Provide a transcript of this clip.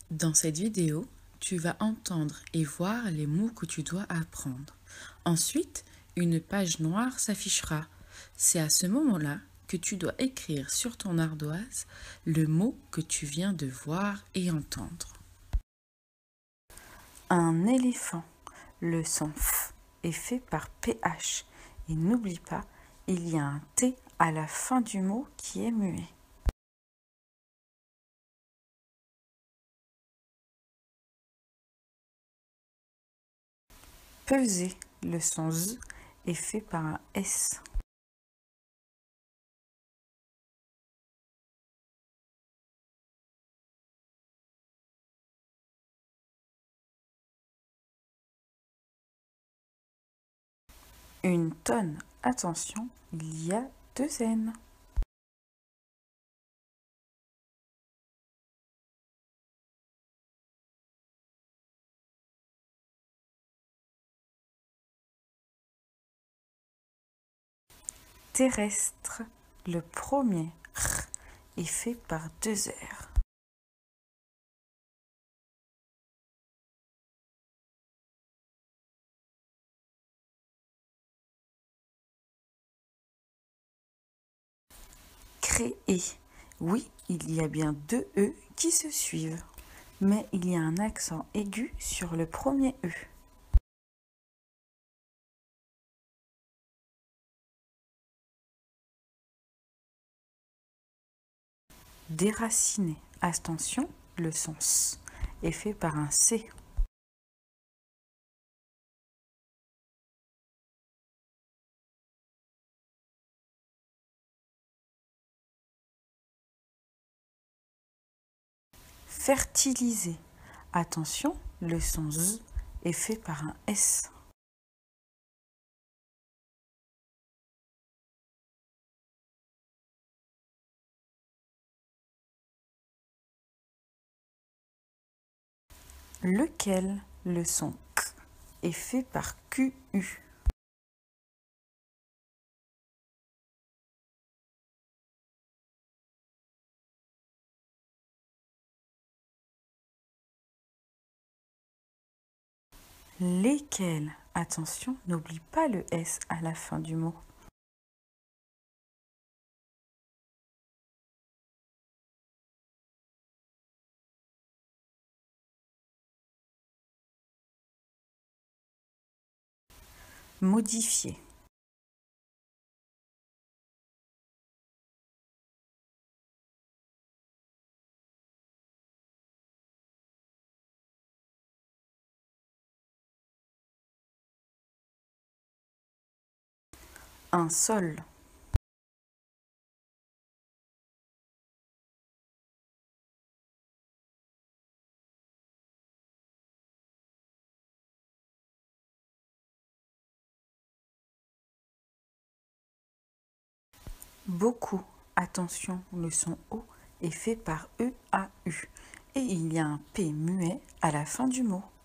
Dans cette vidéo, tu vas entendre et voir les mots que tu dois apprendre. Ensuite, une page noire s'affichera. C'est à ce moment-là que tu dois écrire sur ton ardoise le mot que tu viens de voir et entendre. Un éléphant. Le son F est fait par PH. Et n'oublie pas, il y a un T à la fin du mot qui est muet. Peser. Le son Z est fait par un S. Une tonne. Attention, il y a deux N. Terrestre. Le premier R est fait par deux R. Créer. Oui, il y a bien deux E qui se suivent, mais il y a un accent aigu sur le premier E. Déraciner. Attention, le son S est fait par un C. Fertiliser. Attention, le son Z est fait par un S. Lequel, le son K est fait par QU. Lesquels. Attention, n'oublie pas le S à la fin du mot. Modifier. Un sol. Beaucoup. Attention, le son O est fait par EAU et il y a un P muet à la fin du mot.